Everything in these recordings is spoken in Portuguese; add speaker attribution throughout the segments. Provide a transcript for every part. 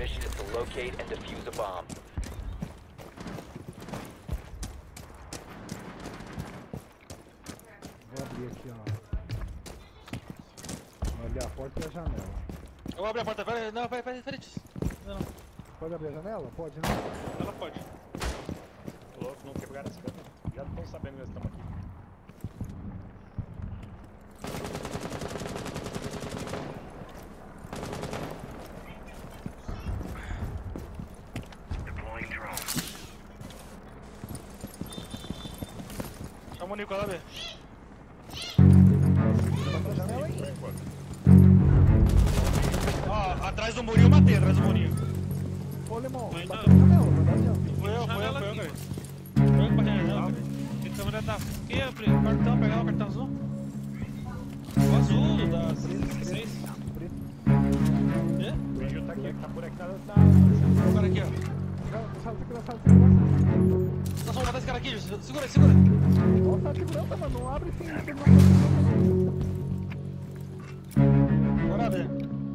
Speaker 1: mission is to locate and defuse a bomb.
Speaker 2: Vou abrir aqui, ó. Vou abrir a porta e a janela.
Speaker 3: Eu vou abrir a porta, peraí. Não, peraí. Não.
Speaker 2: Pode abrir a janela? Pode, não?
Speaker 3: Ela pode.
Speaker 4: Tô louco, não quebraram as câmeras. Já estão sabendo que nós estamos aqui.
Speaker 3: Chama o Nico lá, velho. Ó, atrás do murinho eu matei, atrás do murinho.
Speaker 2: Ô, Lemão,
Speaker 5: Foi
Speaker 2: bateu na janela, vai dar adiante.
Speaker 3: Foi eu, cara.
Speaker 5: Janela
Speaker 3: Foi eu
Speaker 5: aqui.
Speaker 3: que bati na janela, cara.
Speaker 5: Tem câmera da quê? Cartão, pegar o cartão azul? O azul das 6.
Speaker 4: O Angel tá aqui, tá por aqui, tá...
Speaker 3: O cara aqui, ó.
Speaker 2: Sala de segurança.
Speaker 3: Nós vamos matar esse cara aqui, segura.
Speaker 2: Ó, sala de segurança, mano, não abre sim.
Speaker 3: Bora ver.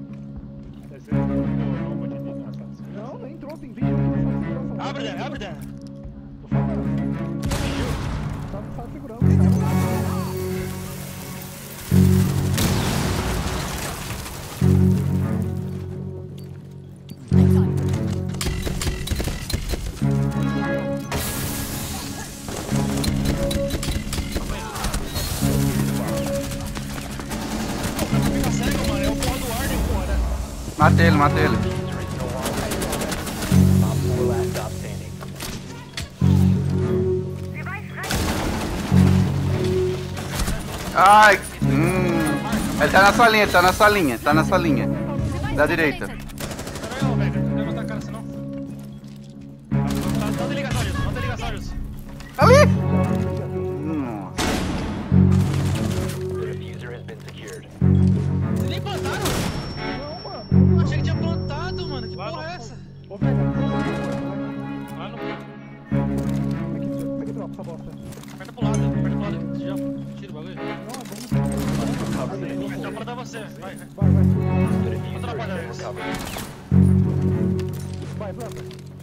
Speaker 2: Não, nem entrou, tem 20 minutos na sala de segurança.
Speaker 3: Abre, Dan.
Speaker 2: Tô falando. Tá na sala de segurança, cara.
Speaker 3: Fica cego, mano. É o porra do Arden, porra.
Speaker 6: Matei ele.
Speaker 1: Diffuser is no longer Op 4 last stop standing.
Speaker 6: Ai, ele tá na salinha. Da direita.
Speaker 3: Peraí, ô, velho. Não vai botar a cara assim, não. Não tem ligação, Gilson.
Speaker 6: Ali! Nossa.
Speaker 1: The diffuser has been secured.
Speaker 3: Vocês nem plantaram?
Speaker 2: Não, mano.
Speaker 3: Eu achei que tinha plantado, mano. Que porra é essa?
Speaker 2: Ô, velho.
Speaker 5: Lá no...
Speaker 2: Aqui, dropa essa bosta.
Speaker 3: Aperta pro lado, já tira o bagulho.
Speaker 2: Não, vamos.
Speaker 3: Então pra dar você, vai.
Speaker 1: The
Speaker 3: Vou
Speaker 1: diffuser
Speaker 3: atrapalhar
Speaker 1: has been
Speaker 3: isso.
Speaker 1: recovered.
Speaker 2: Vai, planta.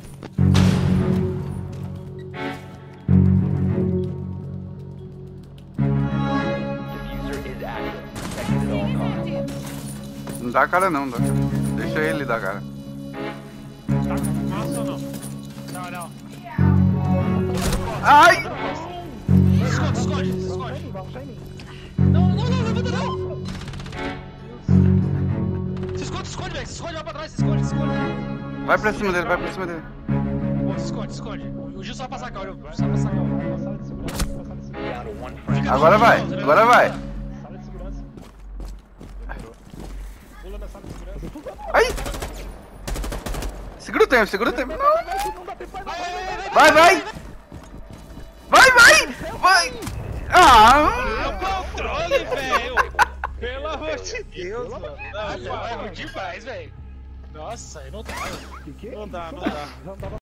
Speaker 1: Diffuser is active. Protected at all costs.
Speaker 6: Não dá cara não, dá. Deixa ele dar cara.
Speaker 5: Tá com massa ou não?
Speaker 3: Não.
Speaker 6: Ai!
Speaker 3: Esconde.
Speaker 2: Vai puxar em mim.
Speaker 3: Não, levanta não! Se esconde, velho. Se esconde, vai pra trás, se esconde.
Speaker 6: Vai pra cima dele.
Speaker 3: Pô, se esconde. O Gil só vai passar cá, olha. Só vai passar cá.
Speaker 1: Down to one friend.
Speaker 6: Agora vai.
Speaker 4: Sala de segurança. Pula na sala de segurança.
Speaker 6: Ai! Segura o tempo.
Speaker 2: Não dá tempo,
Speaker 6: Vai! Ah!
Speaker 5: Controle, velho! Pelo amor de Deus, mano.
Speaker 3: Vai, demais, velho. Nossa, aí não dá.
Speaker 2: Que?
Speaker 5: Não dá.
Speaker 2: Já não dava